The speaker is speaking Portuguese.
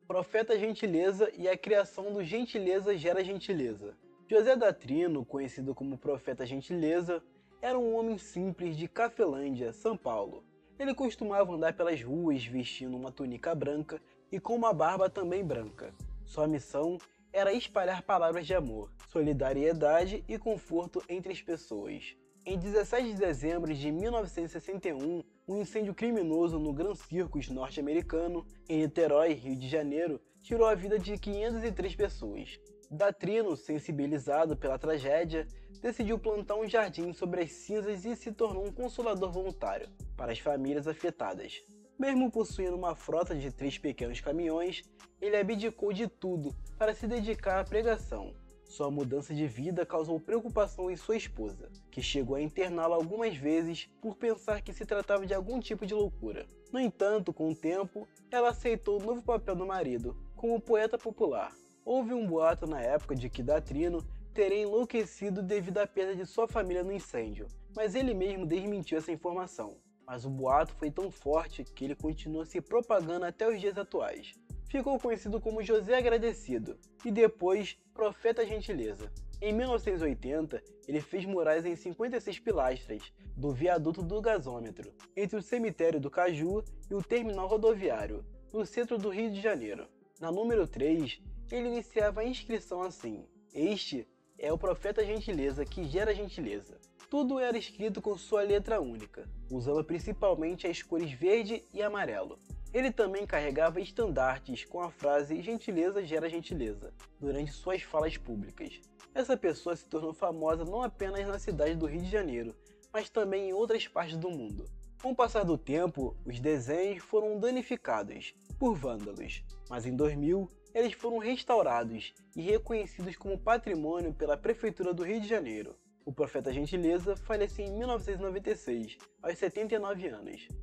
Profeta Gentileza e a criação do Gentileza gera Gentileza. José Datrino, conhecido como Profeta Gentileza, era um homem simples de Cafelândia, São Paulo. Ele costumava andar pelas ruas vestindo uma túnica branca e com uma barba também branca. Sua missão era espalhar palavras de amor, solidariedade e conforto entre as pessoas. Em 17 de dezembro de 1961, um incêndio criminoso no Grand Circus norte-americano, em Niterói, Rio de Janeiro, tirou a vida de 503 pessoas. Datrino, sensibilizado pela tragédia, decidiu plantar um jardim sobre as cinzas e se tornou um consolador voluntário para as famílias afetadas. Mesmo possuindo uma frota de 3 pequenos caminhões, ele abdicou de tudo para se dedicar à pregação. Sua mudança de vida causou preocupação em sua esposa, que chegou a interná-la algumas vezes por pensar que se tratava de algum tipo de loucura. No entanto, com o tempo, ela aceitou o novo papel do marido, como poeta popular. Houve um boato na época de que Datrino teria enlouquecido devido à perda de sua família no incêndio, mas ele mesmo desmentiu essa informação. Mas o boato foi tão forte que ele continua se propagando até os dias atuais. Ficou conhecido como José Agradecido e depois Profeta Gentileza. Em 1980, ele fez murais em 56 pilastras do viaduto do gasômetro, entre o cemitério do Caju e o terminal rodoviário, no centro do Rio de Janeiro. Na número 3, ele iniciava a inscrição assim: "Este é o Profeta Gentileza que gera gentileza". Tudo era escrito com sua letra única, usando principalmente as cores verde e amarelo. Ele também carregava estandartes com a frase "Gentileza gera gentileza" durante suas falas públicas. Essa pessoa se tornou famosa não apenas na cidade do Rio de Janeiro, mas também em outras partes do mundo. Com o passar do tempo, os desenhos foram danificados por vândalos, mas em 2000 eles foram restaurados e reconhecidos como patrimônio pela Prefeitura do Rio de Janeiro. O Profeta Gentileza faleceu em 1996, aos 79 anos.